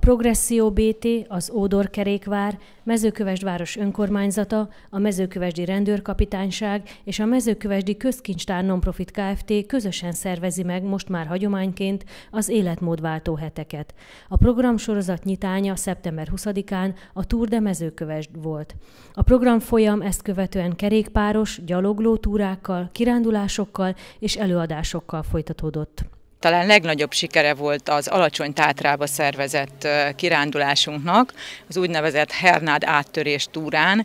Progresszió BT, az Ódor kerékvár, Mezőkövesd-város önkormányzata, a Mezőkövesdi Rendőrkapitányság és a Mezőkövesdi Közkincstár Nonprofit Kft. Közösen szervezi meg most már hagyományként az életmódváltó heteket. A programsorozat nyitánya szeptember 20-án a Tour de Mezőkövesd volt. A programfolyam ezt követően kerékpáros, gyalogló túrákkal, kirándulásokkal és előadásokkal folytatódott. Talán legnagyobb sikere volt az Alacsony-Tátrába szervezett kirándulásunknak, az úgynevezett Hernád áttörés túrán.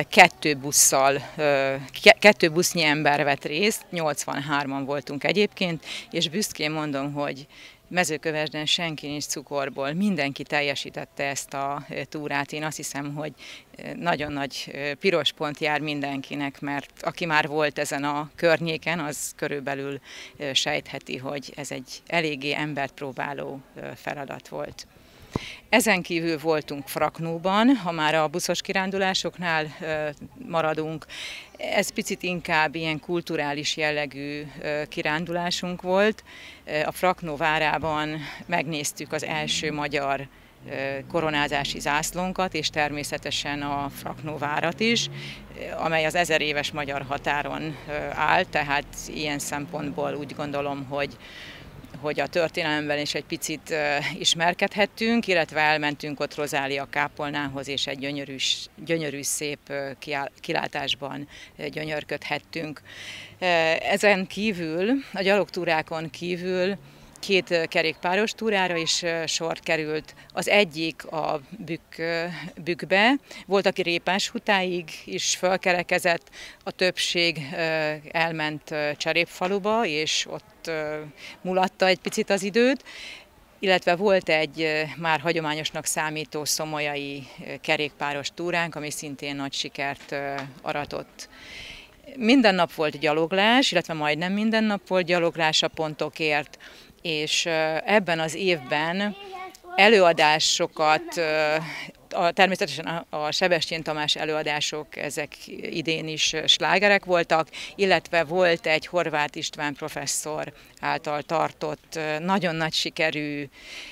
Kettő busznyi ember vett részt, 83-an voltunk egyébként, és büszkén mondom, hogy Mezőkövesden senki nincs cukorból, mindenki teljesítette ezt a túrát. Én azt hiszem, hogy nagyon nagy piros pont jár mindenkinek, mert aki már volt ezen a környéken, az körülbelül sejtheti, hogy ez egy eléggé embert próbáló feladat volt. Ezen kívül voltunk Fraknóban, ha már a buszos kirándulásoknál maradunk. Ez picit inkább ilyen kulturális jellegű kirándulásunk volt. A Fraknó várában megnéztük az első magyar koronázási zászlónkat, és természetesen a Fraknó várat is, amely az 1000 éves magyar határon áll, tehát ilyen szempontból úgy gondolom, hogy a történelemben is egy picit ismerkedhettünk, illetve elmentünk ott Rozália kápolnához, és egy gyönyörű szép kilátásban gyönyörködhettünk. Ezen kívül, a gyalogtúrákon kívül 2 kerékpáros túrára is sor került. Az egyik a Bükkbe, volt, aki Répáshutáig is fölkerekezett, a többség elment Cserépfaluba, és ott mulatta egy picit az időt, illetve volt egy már hagyományosnak számító szomolyai kerékpáros túránk, ami szintén nagy sikert aratott. Minden nap volt gyaloglás, illetve majdnem minden nap volt gyaloglás a pontokért, és ebben az évben előadásokat, természetesen a Sebestyén Tamás előadások, ezek idén is slágerek voltak, illetve volt egy Horváth István professzor által tartott nagyon nagy sikerű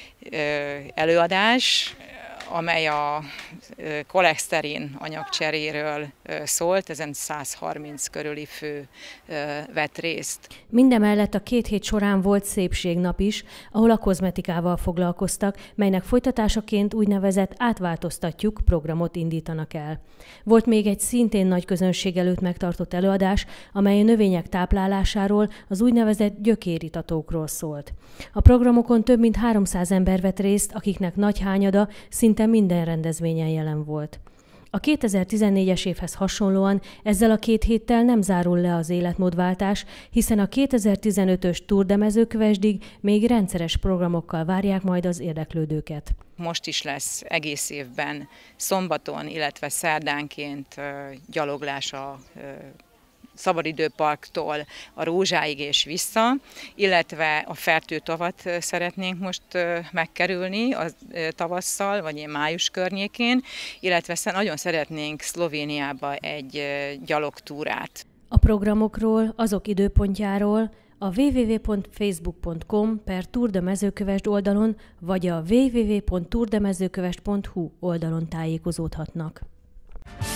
előadás, amely a koleszterin anyagcseréről szólt, ezen 130 körüli fő vett részt. Mindemellett a 2 hét során volt szépségnap is, ahol a kozmetikával foglalkoztak, melynek folytatásaként úgynevezett átváltoztatjuk programot indítanak el. Volt még egy szintén nagy közönség előtt megtartott előadás, amely a növények táplálásáról, az úgynevezett gyökéritatókról szólt. A programokon több mint 300 ember vett részt, akiknek nagy hányada szinte minden rendezvényen jelen volt. A 2014-es évhez hasonlóan ezzel a 2 héttel nem zárul le az életmódváltás, hiszen a 2015-ös Tour de Mezőkövesdig még rendszeres programokkal várják majd az érdeklődőket. Most is lesz egész évben szombaton, illetve szerdánként gyaloglás a Szabadidőparktól a Rózsáig és vissza, illetve a Fertőtavat szeretnénk most megkerülni a tavasszal, vagy ilyen május környékén, illetve nagyon szeretnénk Szlovéniába egy gyalogtúrát. A programokról, azok időpontjáról a www.facebook.com/Tour de Mezőkövesd oldalon, vagy a www.tourdemezőkövesd.hu oldalon tájékozódhatnak.